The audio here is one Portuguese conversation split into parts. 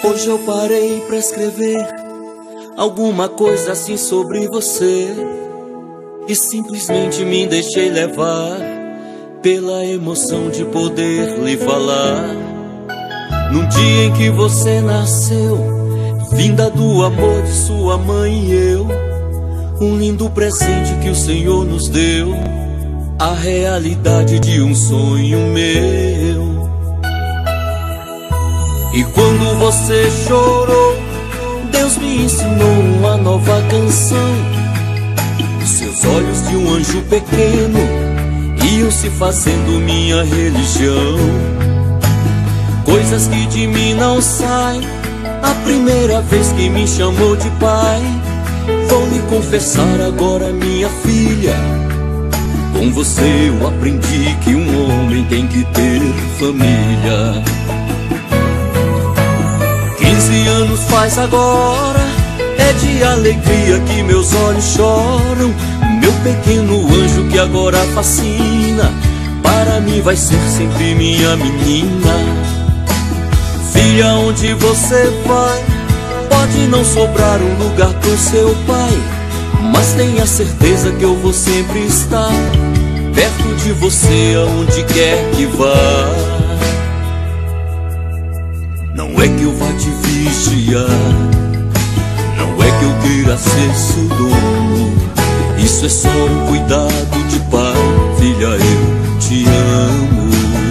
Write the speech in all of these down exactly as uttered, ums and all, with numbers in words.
Hoje eu parei pra escrever alguma coisa assim sobre você e simplesmente me deixei levar pela emoção de poder lhe falar. Num dia em que você nasceu, vinda do amor de sua mãe e eu, um lindo presente que o Senhor nos deu, a realidade de um sonho meu. E quando você chorou, Deus me ensinou uma nova canção. Seus olhos de um anjo pequeno iam se fazendo minha religião. Coisas que de mim não saem, a primeira vez que me chamou de pai. Vou lhe confessar agora, minha filha, com você eu aprendi que um homem tem que ter família. Quinze anos faz agora, é de alegria que meus olhos choram. Meu pequeno anjo que agora fascina, para mim vai ser sempre minha menina. Filha, onde você vai, pode não sobrar um lugar pro seu pai, mas tenha certeza que eu vou sempre estar perto de você aonde quer que vá. Não é que eu vá te vigiar, não é que eu queira ser seu dono. Isso é só um cuidado de pai. Filha, eu te amo.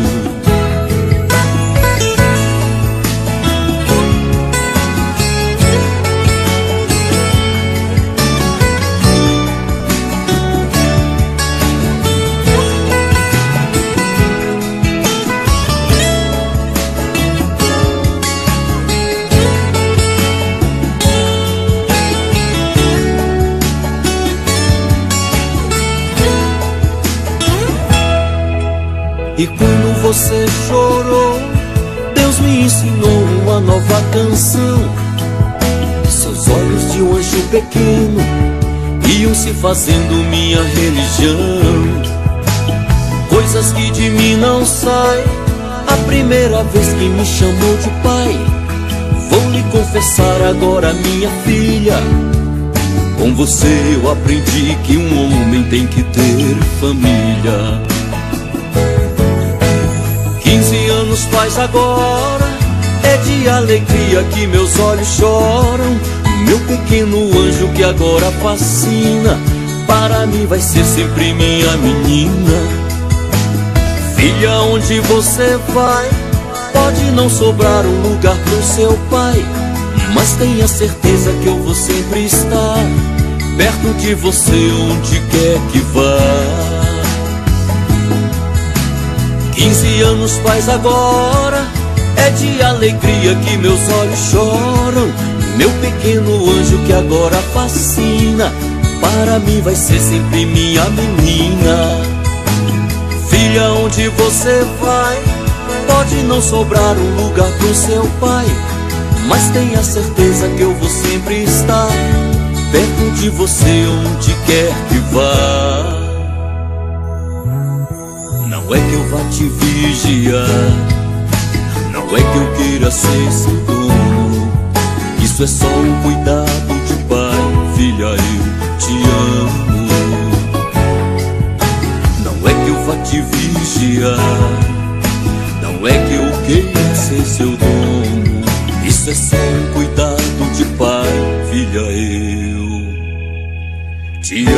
E quando você chorou, Deus me ensinou uma nova canção. Seus olhos de um anjo pequeno iam se fazendo minha religião. Coisas que de mim não saem, a primeira vez que me chamou de pai. Vou lhe confessar agora, minha filha, com você eu aprendi que um homem tem que ter família. Quinze anos faz agora, é de alegria que meus olhos choram. Meu pequeno anjo que agora fascina, para mim vai ser sempre minha menina. Filha, onde você vai, pode não sobrar um lugar pro seu pai, mas tenha certeza que eu vou sempre estar perto de você onde quer que vá. Quinze anos faz agora, é de alegria que meus olhos choram. Meu pequeno anjo que agora fascina, para mim vai ser sempre minha menina. Filha, onde você vai, pode não sobrar um lugar pro seu pai, mas tenha certeza que eu vou sempre estar perto de você onde quer que vá. Não é que eu vá te vigiar, não é que eu queira ser seu dono. Isso é só um cuidado de pai. Filha, eu te amo. Não é que eu vá te vigiar, não é que eu queira ser seu dono. Isso é só um cuidado de pai. Filha, eu te amo.